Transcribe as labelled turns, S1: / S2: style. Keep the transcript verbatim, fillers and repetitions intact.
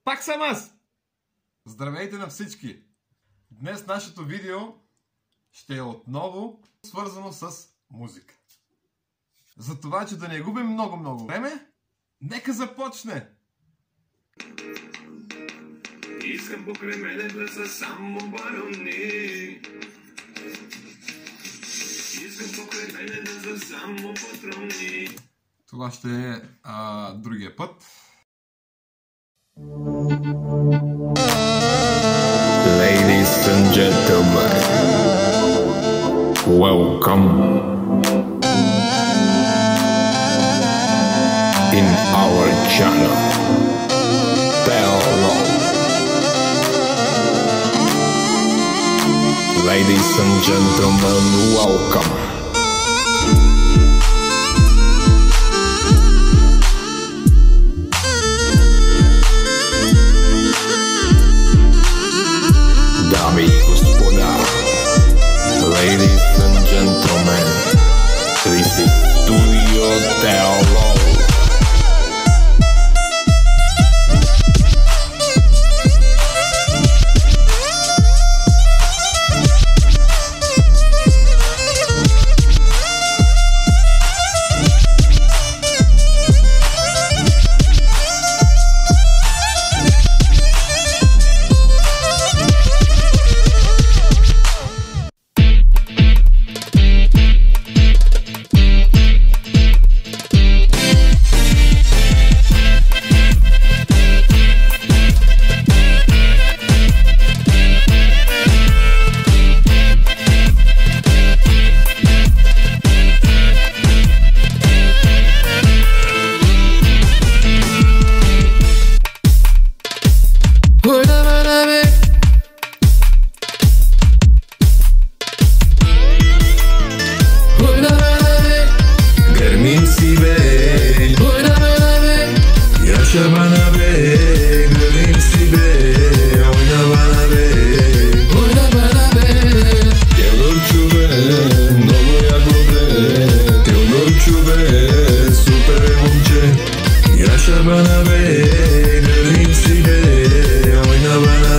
S1: Пак съм аз! Здравейте на всички! Днес нашето видео ще е отново свързано с музика. Затова, че да не губим много-много време, нека започне!
S2: Искам покрай мене да са само барони. Искам покрай мене да са само патрони.
S1: Това ще е а, другия път.
S3: Ladies and gentlemen, welcome in our channel. TEODOROS. Ladies and gentlemen, welcome. Dame y gospoda, ladies and gentlemen, this is Studio TEODOROS. Yasa bana be, gülüm si be, oyna bana be, oyna bana be. Teodorçu be, novo jago be, Teodorçu be, super momče. Yasa bana be, gülüm si be, oyna bana